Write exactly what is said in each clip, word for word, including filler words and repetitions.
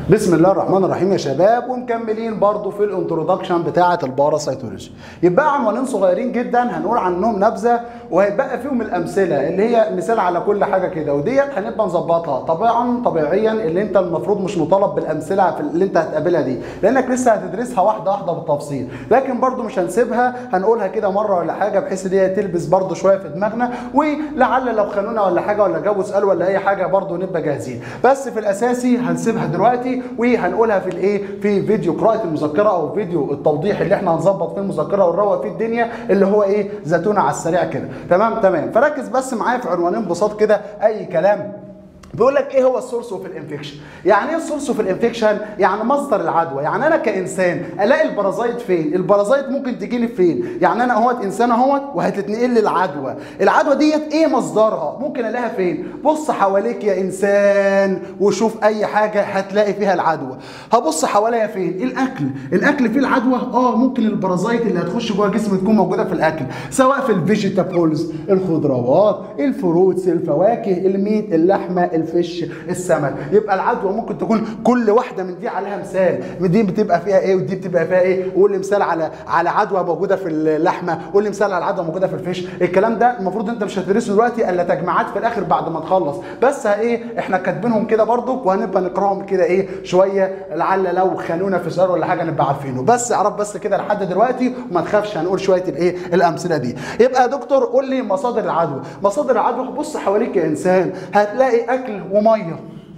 بسم الله الرحمن الرحيم يا شباب، ومكملين برضو في الانترودكشن بتاعه الباراسيتولوجي. يبقى عنوانين صغيرين جدا هنقول عنهم نبذه، وهيبقى فيهم الامثله اللي هي مثال على كل حاجه كده، وديت هنبقى نظبطها طبعا طبيعيا. اللي انت المفروض مش مطالب بالامثله في اللي انت هتقابلها دي، لانك لسه هتدرسها واحده واحده بالتفصيل، لكن برضو مش هنسيبها، هنقولها كده مره ولا حاجه بحيث ان هي تلبس برضو شويه في دماغنا، ولعل لو خانونا ولا حاجه ولا جابوا سؤال ولا اي حاجه برضو نبقى جاهزين. بس في الاساسي هنسيبها دلوقتي وهنقولها في الايه في فيديو قراءه المذكره او فيديو التوضيح اللي احنا هنظبط فيه المذكره ونروق فيه الدنيا، اللي هو ايه زيتونه على السريع كده. تمام تمام فركز بس معايا في عنوانين بساط كده اي كلام. بيقول لك ايه هو السورس اوف الانفكشن؟ يعني ايه السورس اوف الانفكشن؟ يعني مصدر العدوى. يعني انا كانسان الاقي البرازيت فين؟ البرازيت ممكن تجي لي فين؟ يعني انا اهوت انسان اهوت وهتتنقل لي العدوى. العدوى ديت ايه مصدرها؟ ممكن الاقيها فين؟ بص حواليك يا انسان وشوف اي حاجه هتلاقي فيها العدوى. هبص حواليا فين؟ الاكل. الاكل فيه العدوى؟ اه ممكن البرازيت اللي هتخش جوه جسمي تكون موجوده في الاكل، سواء في الفيجيتابلز، الخضروات، الفروتس، الفواكه، الميت، اللحمه، الفيش، السمك. يبقى العدوى ممكن تكون كل واحده من دي عليها مثال، دي بتبقى فيها ايه ودي بتبقى فيها ايه. قول لي مثال على على عدوى موجوده في اللحمه، قول لي مثال على عدوى موجوده في الفيش. الكلام ده المفروض انت مش هتدرسه دلوقتي الا تجميعات في الاخر بعد ما تخلص، بس ايه احنا كاتبينهم كده برضو وهنبقى نقراهم كده ايه شويه، لعل لو خانونا في سؤال ولا حاجه نبقى عارفينه. بس اعرف بس كده لحد دلوقتي وما تخافش، هنقول شويه الايه الامثله دي. يبقى يا دكتور قول لي مصادر العدوى. مصادر العدوى بص حواليك يا انسان هتلاقي اكل وميه.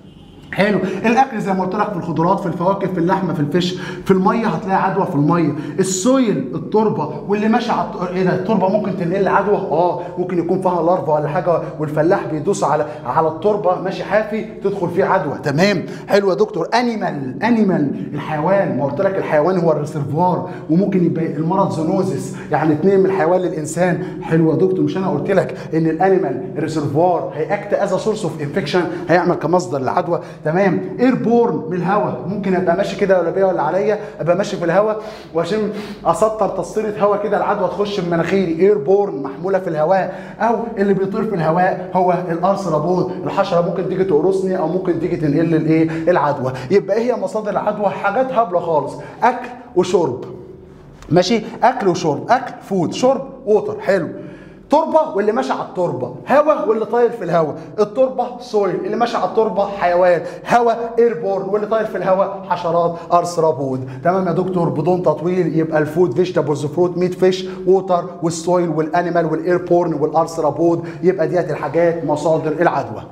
حلو، الاكل زي ما قلت لك في الخضروات، في الفواكه، في اللحمه، في الفيش. في الميه هتلاقي عدوى في الميه. السويل التربه، واللي ماشي على ايه ده التربه ممكن تنقل عدوى؟ اه ممكن يكون فيها لارفا ولا حاجه والفلاح بيدوس على على التربه ماشي حافي تدخل فيه عدوى. تمام حلو يا دكتور. انيمال انيمال الحيوان، ما قلت لك الحيوان هو الريسيرفوار، وممكن يبقى المرض زونوزيس يعني اتنين من الحيوان للانسان. حلو يا دكتور، مش انا قلت لك ان الانيمال ريسيرفوار هيأكت از سورس اوف انفكشن، هيعمل كمصدر للعدوى. تمام. ايربورن من الهواء، ممكن ابقى ماشي كده ولا بيا ولا عليا ابقى ماشي في الهواء واشم اسطر تصطيره هواء كده العدوى تخش من مناخيري. ايربورن محموله في الهواء. او اللي بيطير في الهواء هو الارثروبود، الحشره ممكن تيجي تقرصني او ممكن تيجي تنقل لي الايه العدوى. يبقى ايه هي مصادر العدوى؟ حاجات هبله خالص، اكل وشرب. ماشي، اكل وشرب، اكل فود، شرب ووتر. حلو. تربه واللي ماشي على التربه، هواء واللي طاير في الهواء. التربه سويل، اللي ماشي على التربه حيوان. هواء ايربورن، واللي طاير في الهواء حشرات ارثروبود. تمام يا دكتور بدون تطويل. يبقى الفود فيجيتابلز، فروت، ميت، فيش، ووتر، والسويل، والانيمال، والايربورن، والارثروبود. يبقى ديت الحاجات مصادر العدوى.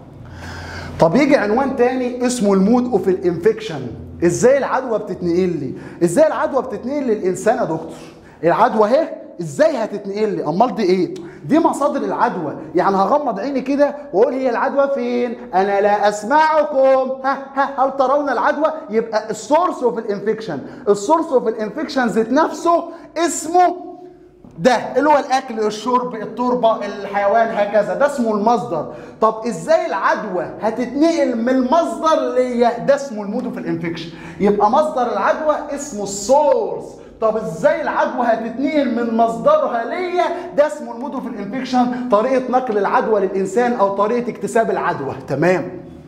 طب يجي عنوان تاني اسمه المود اوف الانفكشن. ازاي العدوى بتتنقل لي؟ ازاي العدوى بتتنقل للانسان يا دكتور؟ العدوى اهي ازاي هتتنقل لي؟ امال دي ايه؟ دي مصادر العدوى. يعني هغمض عيني كده واقول هي العدوى فين؟ انا لا اسمعكم. ها ها هل ترون العدوى؟ يبقى السورس اوف الانفكشن، السورس اوف الانفكشن ذات نفسه اسمه ده اللي هو الاكل، الشرب، التربه، الحيوان، هكذا. ده اسمه المصدر. طب ازاي العدوى هتتنقل من المصدر ليا؟ ده اسمه المود اوف الانفكشن. يبقى مصدر العدوى اسمه السورس. طب ازاي العدوى هتتنقل من مصدرها ليا؟ ده اسمه المود اوف الانفكشن، طريقه نقل العدوى للانسان او طريقه اكتساب العدوى. تمام.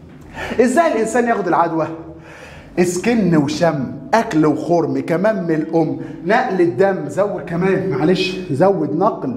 ازاي الانسان ياخد العدوى؟ سكن وشم، اكل وخرم، كمان من الام، نقل الدم، زود كمان معلش زود نقل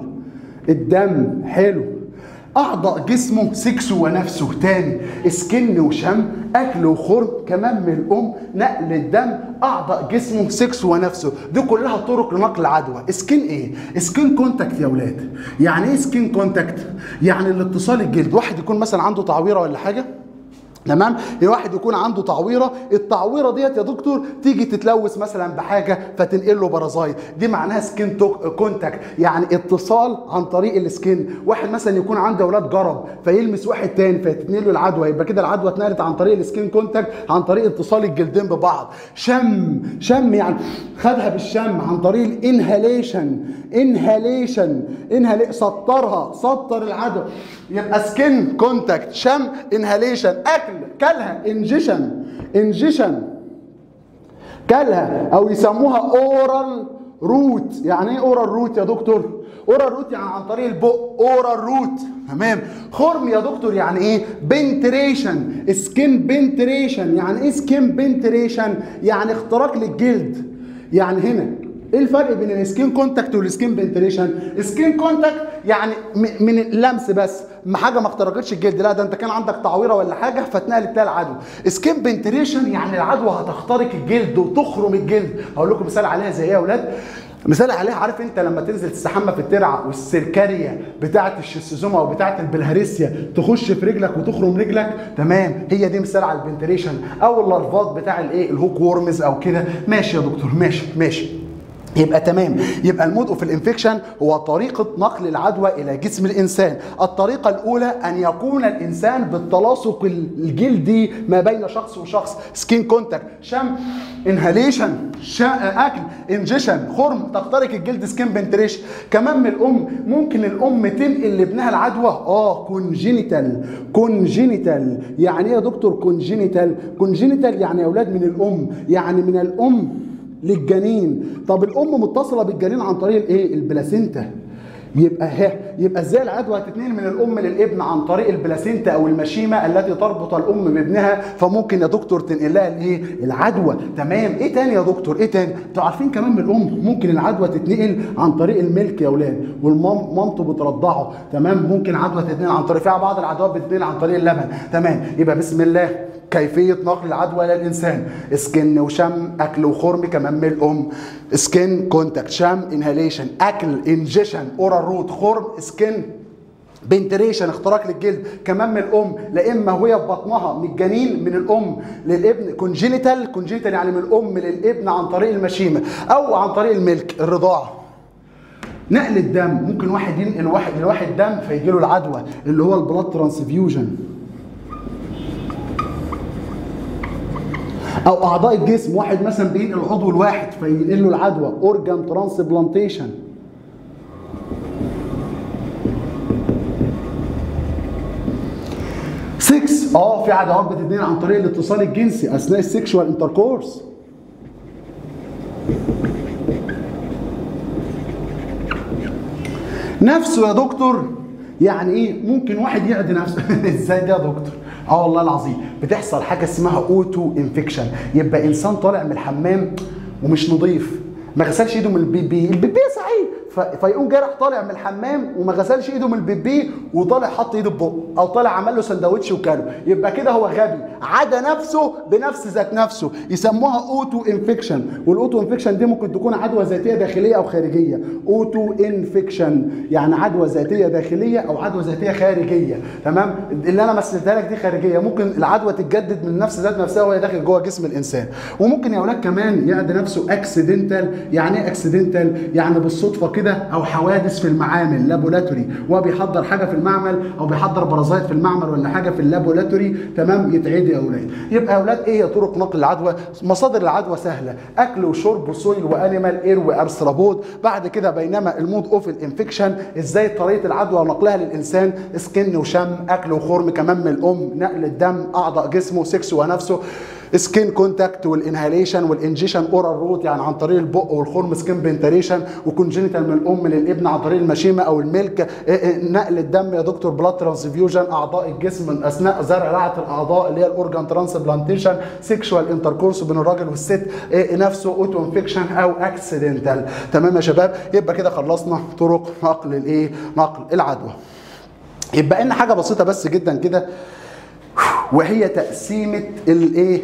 الدم. حلو. اعضاء جسمه، سكسه ونفسه. تاني، سكن وشم، اكل وخرم، كمان من الام، نقل الدم، اعضاء جسمه، سكسه ونفسه. دي كلها طرق لنقل العدوى. سكين ايه؟ سكين كونتاكت يا اولاد. يعني ايه سكين كونتاكت؟ يعني الاتصال الجلد. واحد يكون مثلا عنده تعويره ولا حاجه، تمام، الواحد يكون عنده تعويره، التعويره ديت يا دكتور تيجي تتلوث مثلا بحاجه فتنقل له بارازايت، دي معناها سكين كونتاكت، يعني اتصال عن طريق السكين. واحد مثلا يكون عنده اولاد جرب فيلمس واحد تاني فتتنقل له العدوى، يبقى كده العدوى اتنقلت عن طريق السكين كونتاكت، عن طريق اتصال الجلدين ببعض. شم، شم يعني خدها بالشم عن طريق الانهاليشن، انهاليشن انهالي سطرها، سطر العدوى. يبقى سكين كونتاكت، شم، انهاليشن. اكل، كلها، انجيشن، انجيشن كلها، او يسموها اورال روت. يعني ايه اورال روت يا دكتور؟ اورال روت يعني عن طريق البق، اورال روت. تمام. خرم يا دكتور يعني ايه؟ بنتريشن، سكين بنتريشن. يعني ايه سكين بنتريشن؟ يعني اختراق للجلد. يعني هنا ايه الفرق بين السكين كونتاكت والسكين بنتريشن؟ سكين كونتاكت يعني من اللمس بس، ما حاجه ما اخترقتش الجلد، لا ده انت كان عندك تعويره ولا حاجه فاتنقلت بتاع العدوى. سكين بنتريشن يعني العدوى هتخترق الجلد وتخرم الجلد. هقول لكم مثال عليها زي ايه يا اولاد؟ مثال عليها، عارف انت لما تنزل تستحمى في الترعه والسركاريه بتاعه الشيستوزوما او بتاعه البلهارسيا تخش في رجلك وتخرم رجلك؟ تمام، هي دي مثال على البنتريشن. او اللارفات بتاع الايه؟ الهوك وورمز او كده. ماشي يا دكتور، ماشي ماشي. يبقى تمام. يبقى المود اوف الانفكشن هو طريقه نقل العدوى الى جسم الانسان. الطريقه الاولى ان يكون الانسان بالتلاصق الجلدي ما بين شخص وشخص، سكين كونتاكت، شم، انهاليشن، اكل، انجيشن، خرم، تخترق الجلد، سكين بنتريشن. كمان من الام، ممكن الام تنقل لابنها العدوى. اه كونجينيتال. كونجينيتال يعني ايه يا دكتور كونجينيتال؟ كونجينيتال يعني يا اولاد من الام، يعني من الام للجنين. طب الام متصله بالجنين عن طريق الايه؟ البلاسينتا. يبقى ها يبقى ازاي العدوى هتتنقل من الام للابن؟ عن طريق البلاسينتا او المشيمه التي تربط الام بابنها، فممكن يا دكتور تنقل لها الايه؟ العدوى. تمام. ايه تاني يا دكتور؟ ايه تاني؟ انتوا عارفين كمان من الام ممكن العدوى تتنقل عن طريق الملك يا اولاد، والمام مامته بترضعه. تمام. ممكن عدوى تتنقل عن طريق، فيها بعض العدوى بتتنقل عن طريق اللبن. تمام. يبقى بسم الله كيفية نقل العدوى للإنسان: سكن وشم، أكل وخرم كمان من الأم. سكن كونتاكت، شم، انهاليشن، أكل، انجيشن، أورال روت، خرم، سكن بنتريشن، اختراق للجلد كمان من الأم، لا إما وهي في بطنها من الجنين من الأم للابن. كونجينيتال، كونجينيتال يعني من الأم للابن عن طريق المشيمة أو عن طريق الملك، الرضاعة. نقل الدم، ممكن واحد ينقل واحد لواحد دم فيجي له العدوى اللي هو البلاد ترانسفيوجن. او اعضاء الجسم، واحد مثلا بينقل العضو الواحد فينقل له العدوى، اورجان ترانسبلانتيشن. ستة اه في عدوات بتتنقل عن طريق الاتصال الجنسي اثناء السكشوال انتركورس. نفسه يا دكتور يعني ايه؟ ممكن واحد يعدي نفسه. ازاي ده يا دكتور؟ اه والله العظيم بتحصل حاجه اسمها اوتو انفكشن. يبقى انسان طالع من الحمام ومش نظيف، ما غسلش ايده من البيبي، البيبي صحيح، فيقوم جاي راح طالع من الحمام وما غسلش ايده من البيبي وطالع حط ايده في بقه، او طالع عمل له سندوتش وكله، يبقى كده هو غبي، عدى نفسه بنفس ذات نفسه، يسموها اوتو انفكشن. والاوتو انفكشن دي ممكن تكون عدوى ذاتيه داخليه او خارجيه. اوتو انفكشن يعني عدوى ذاتيه داخليه او عدوى ذاتيه خارجيه. تمام. اللي انا مثلتها لك دي خارجيه، ممكن العدوى تتجدد من نفس ذات نفسها وهي داخل جوه جسم الانسان. وممكن يا اولاد كمان يعدي نفسه اكسيدنتال. يعني ايه اكسيدنتال؟ يعني بالصدفه كده، او حوادث في المعامل، لابولاتوري، وهو بيحضر حاجه في المعمل او بيحضر بارازايت في المعمل ولا حاجه في اللابولاتوري. تمام. يتعدي يا اولاد. يبقى يا اولاد ايه هي طرق نقل العدوى؟ مصادر العدوى سهله: اكل وشرب وسويل وانيمال اير وارثروبود. بعد كده بينما المود اوف الانفكشن ازاي طريقه العدوى ونقلها للانسان: سكن وشم، اكل وخرم كمان من الام، نقل الدم، اعضاء جسمه، سكس ونفسه، سكين كونتاكت والانهاليشن والانجيشن، اورال روت يعني عن طريق البق والخرم، سكين بنتريشن، وكونجينيتال من الام للابن عن طريق المشيمه او الملك. نقل الدم يا دكتور بلاد ترانسفيوجن، اعضاء الجسم من اثناء زرع رعه الاعضاء اللي هي الاورجان ترانسبلانتيشن، سيكشوال انتركورس بين الراجل والست نفسه، اوتو انفكشن او اكسيدنتال. تمام يا شباب. يبقى كده خلصنا طرق نقل الايه؟ نقل العدوى. يبقى ان حاجه بسيطه بس جدا كده، وهي تقسيمه الايه؟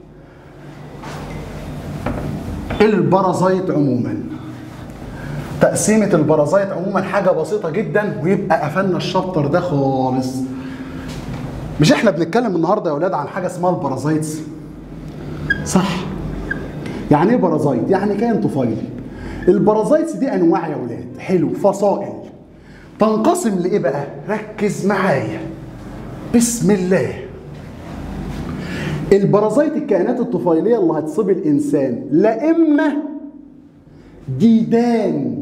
البرازيت عموما. تقسيمة البرازيت عموما حاجة بسيطة جدا ويبقى قفلنا الشابتر ده خالص. مش احنا بنتكلم النهارده يا اولاد عن حاجة اسمها البرازيتس؟ صح. يعني ايه برازيت؟ يعني كائن طفيلي. البرازيتس دي انواع يا اولاد، حلو، فصائل. تنقسم لايه بقى؟ ركز معايا. بسم الله. البرازيت الكائنات الطفيليه اللي هتصيب الانسان، لا اما ديدان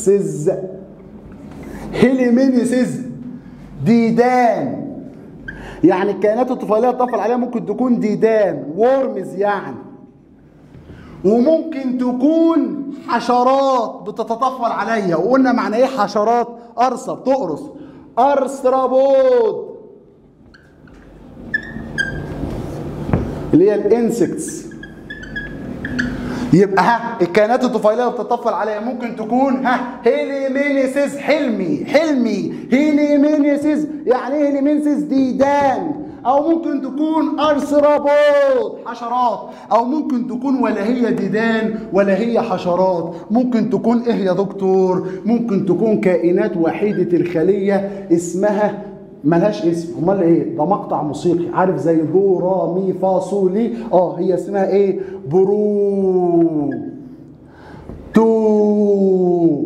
هيلمنسز، هيلمنسز ديدان يعني الكائنات الطفيليه تطفل عليها ممكن تكون ديدان وورمز يعني، وممكن تكون حشرات بتتطفل عليا. وقلنا معنى ايه حشرات؟ قرصه بتقرص، ارثروبود اللي هي الانسكتس. يبقى ها الكائنات الطفيليه اللي بتتطفل عليها ممكن تكون ها هيليمينيسيس حلمي حلمي هيليمينيسيس. يعني ايه هيليمينيسيس؟ ديدان. او ممكن تكون ارثروبود حشرات، او ممكن تكون ولا هي ديدان ولا هي حشرات. ممكن تكون ايه يا دكتور؟ ممكن تكون كائنات وحيده الخليه اسمها ملهاش اسم. امال ايه؟ ده مقطع موسيقي عارف زي دو را مي فا صو لي. اه هي اسمها ايه؟ برو تو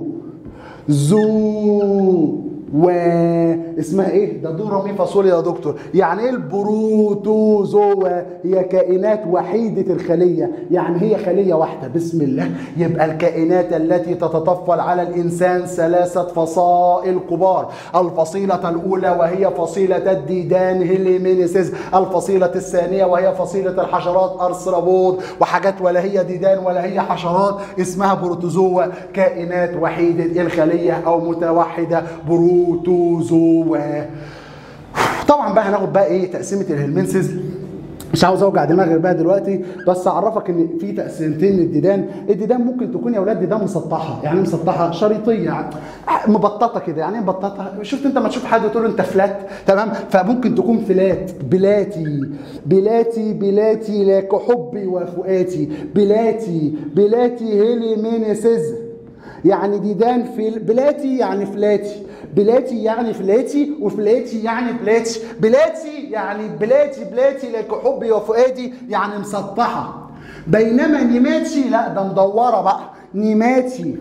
زو و اسمها ايه؟ ده دو را مي فا صو لي يا دكتور. يعني ايه البروتوزوا؟ هي كائنات وحيده الخليه، يعني هي خليه واحده. بسم الله. يبقى الكائنات التي تتطفل على الانسان ثلاثه فصائل كبار. الفصيله الاولى وهي فصيله الديدان هيليمينيسيس، الفصيله الثانيه وهي فصيله الحشرات ارثروبود، وحاجات ولا هي ديدان ولا هي حشرات اسمها بروتوزوا، كائنات وحيده الخليه او متوحده برو بروتوزوا. طبعا بقى هناخد بقى ايه تقسيمه الهلمنسز. مش عاوز اوجع دماغي بقى دلوقتي، بس اعرفك ان في تقسيمتين للديدان. الديدان ممكن تكون يا اولاد ديدان مسطحه. يعني مسطحه شريطيه يعني مبططه كده. يعني ايه مبططه؟ شفت انت ما تشوف حد تقول له انت فلات، تمام؟ فممكن تكون فلات بلاتي بلاتي بلاتي لك حبي وفؤاتي بلاتي بلاتي هيليمينيسيس. يعني ديدان في بلاتي يعني فلاتي، بلاتي يعني فلاتي، وفلاتي يعني بلاتي، بلاتي يعني بلاتي بلاتي لك حبي وفؤادي يعني مسطحه. بينما نيماتي لا ده مدوره بقى. نيماتي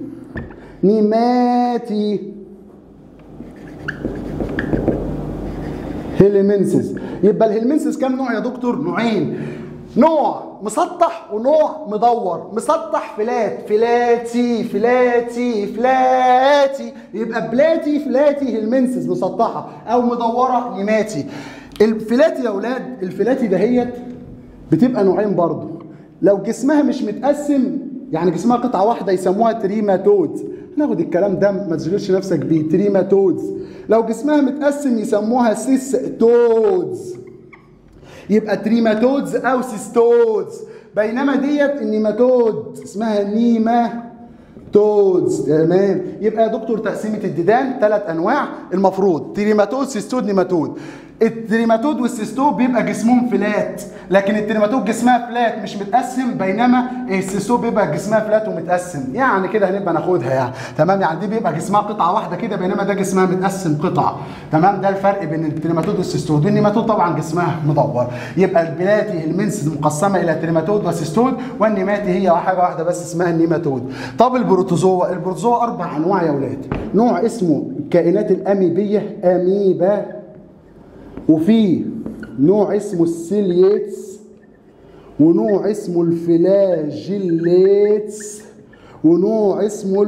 نيماتي هيلمنسز. يبقى الهيلمنسز كام نوع يا دكتور؟ نوعين، نوع مسطح ونوع مدور. مسطح فلات فلاتي فلاتي فلاتي، يبقى بلاتي فلاتي هيلمنسز مسطحه، او مدوره نيماتي. الفلاتي يا اولاد الفلاتي دهيت بتبقى نوعين برضو. لو جسمها مش متقسم يعني جسمها قطعه واحده يسموها تريماتودز. ناخد الكلام ده ما تشغلش نفسك بيه. تريماتودز. لو جسمها متقسم يسموها سيستودز. يبقى تريماتودز او سيستودز. بينما ديت النيماتود اسمها نيماتودز. تمام. يبقى يا دكتور تقسيمه الديدان ثلاث انواع المفروض: تريماتود سيستود نيماتود. التريماتود والسيستود بيبقى جسمهم فلات، لكن التريماتود جسمها فلات مش متقسم، بينما السيستود بيبقى جسمها فلات ومتقسم. يعني كده هنبقى ناخدها يعني تمام. يعني دي بيبقى جسمها قطعه واحده كده، بينما ده جسمها متقسم قطع. تمام. ده الفرق بين التريماتود والسيستود. والنيماتود طبعا جسمها مدور. يبقى البلاتي هيلمنسز مقسمه الى تريماتود وسيستود، والنيماتي هي حاجه واحده بس اسمها النيماتود. طب البروتوزوا، البروتوزوا اربع انواع يا اولاد. نوع اسمه الكائنات الاميبيه اميبا، وفي نوع اسمه السيليتس، ونوع اسمه الفلاجيليتس، ونوع اسمه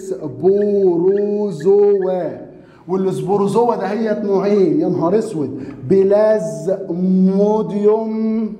السبوروزوا. والسبوروزوا ده هي نوعين يا نهار اسود: بلازموديوم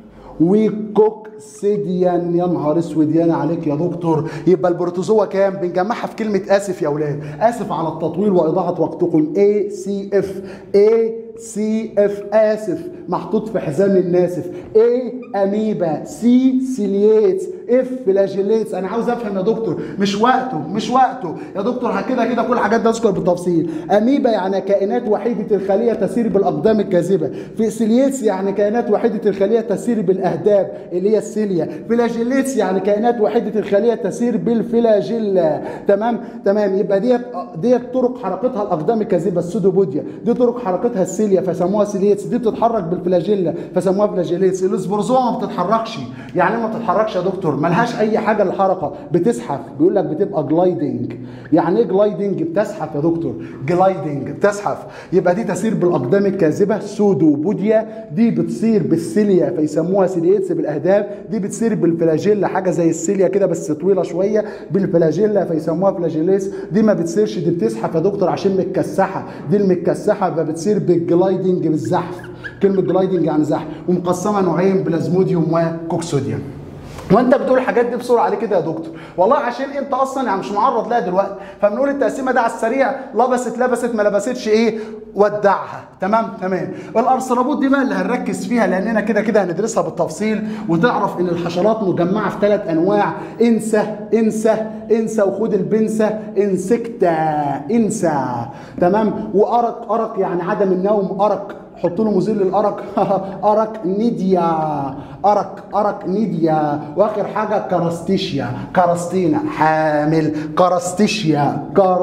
وكوكسيديان. يا نهار اسود يانا عليك يا دكتور. يبقى البروتوزوا كام؟ بنجمعها في كلمه اسف يا اولاد. اسف على التطويل واضاعه وقتكم. اي سي اف اي سي اف اسف محطوط في حزام الناسف. ايه اميبا، سي سيلييتس، اف فلاجيليتس. انا عاوز افهم يا دكتور، مش وقته مش وقته يا دكتور. كده كده كل الحاجات دي اذكر بالتفصيل. اميبا يعني كائنات وحيده الخليه تسير بالاقدام الكاذبه. في سيلييتس يعني كائنات وحيده الخليه تسير بالاهداب اللي هي السيليا. فلاجيليتس يعني كائنات وحيده الخليه تسير بالفلاجيلا. تمام تمام. يبقى ديت ديت طرق حركتها الاقدام الكاذبه السودوبوديا، دي طرق حركتها السيليا فسموها سيلييتس، دي بتتحرك بالفلاجيلا فسموها فلاجيليتس. السبوروزوا ما بتتحركش. يعني ما بتتحركش يا دكتور؟ ملهاش اي حاجه للحركه، بتزحف، بيقول لك بتبقى جلايدنج. يعني ايه جلايدنج؟ بتزحف يا دكتور، جلايدنج بتزحف. يبقى دي تسير بالاقدام الكاذبه سودوبوديا، دي بتصير بالسيليا فيسموها سيليتس بالاهداب، دي بتصير بالفلاجيلا حاجه زي السيليا كده بس طويله شويه بالفلاجيلا فيسموها فلاجيليس. دي ما بتصيرش، دي بتزحف يا دكتور عشان متكسحه، دي المتكسحه فبتصير بالجلايدنج بالزحف. كلمه جلايدنج يعني زحف. ومقسمه نوعين بلازموديوم وكوكسوديوم. وانت بتقول الحاجات دي بسرعه عليه كده يا دكتور؟ والله عشان انت اصلا يعني مش معرض لها دلوقتي، فبنقول التقسيمه ده على السريع، لبست لبست ما لبستش ايه ودعها. تمام تمام. الارثروبود دي بقى اللي هنركز فيها لاننا كده كده هندرسها بالتفصيل، وتعرف ان الحشرات مجمعه في ثلاث انواع. انسى انسى انسى وخد البنسى، انسكتا انسى. تمام. وارق، ارق يعني عدم النوم، ارق حط له مزيل للارق ارق نيديا، ارق ارق نيديا. واخر حاجه كراستيشيا، كراستينا حامل، كراستيشيا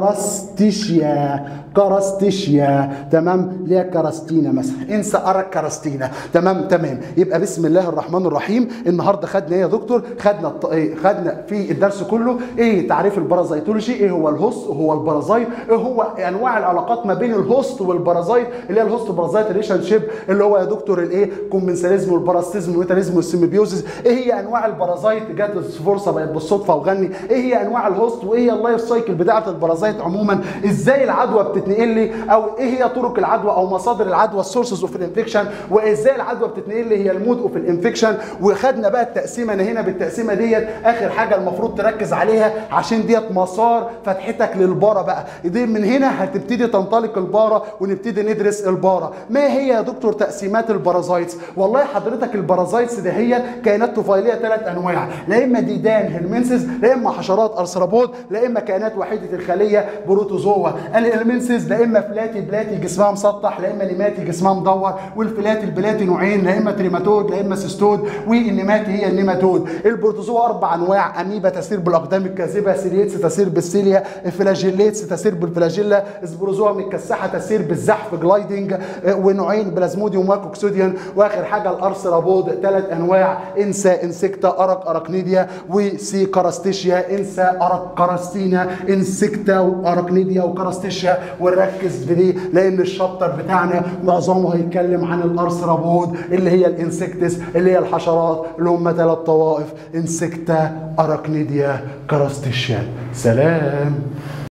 كراستيشيا كراستيشيا. تمام. ليها كراستينا مثلا، انسى ارق كراستينا. تمام تمام. يبقى بسم الله الرحمن الرحيم. النهارده خدنا ايه يا دكتور؟ خدنا الط... ايه خدنا في الدرس كله ايه تعريف البارازيتولوجي، ايه هو الهوست وهو البارازايت، ايه هو انواع العلاقات ما بين الهوست والبارازايت اللي هي الهوست بارازايت ريليشن شيب اللي هو يا دكتور الايه كومنساليزم والباراسيزم والميتاليزم والسيمبيوزيس. ايه هي انواع البارازايت؟ جت فرصه بقت بالصدفه وغني. ايه هي انواع الهوست وايه هي اللايف سايكل بتاعه البارازايت عموما؟ ازاي العدوى بتتنقل لي، او ايه هي طرق العدوى او مصادر العدوى السورسز اوف الانفكشن، وازاي العدوى بتتنقل لي هي المود اوف الانفكشن. وخدنا بقى التقسيمه انا هنا بالتقسيمه ديت اخر حاجه المفروض تركز عليها عشان ديت مسار فتحتك للبارا بقى. دي من هنا هتبتدي تنطلق البارا ونبتدي ندرس البارا. ما هي يا دكتور تقسيمات البارازايتس؟ والله حضرتك البارازايتس دي هي كائنات طفيليه ثلاث انواع، لا اما ديدان هيلمنسز، لا اما حشرات ارثروبود، لا اما كائنات وحيده الخليه بروتوزوا. الهيلمنسز لا اما فلاتي بلاتي جسمها مسطح، لا اما نيماتي جسمها مدور. والفلاتي البلاتي نوعين، لا اما تريماتود لا اما سيستود، والنيماتي هي النيماتود. البروتوزوا اربع انواع، اميبا تسير بالاقدام الكاذبه، سيليتس تسير بالسيليا، فلاجيليتس تسير بالفلاجيلا، سبروزوا متكسحه تسير بالزحف جلايدنج، ونوعين بلازموديوم وكوكسوديان. واخر حاجه الارثروبود ثلاث انواع، انسى انسكتا ارق اراكنيديا، وسي كراستيشيا انسى ارق كراستينا انسكتا واراكنيديا وكراستيشيا. ونركز في دي لان الشابتر بتاعنا معظمه هيتكلم عن الارثروبود اللي هي الانسكتس اللي هي الحشرات اللي هم ثلاث طوائف، انسكتا اراكنيديا كراستيشيا. سلام.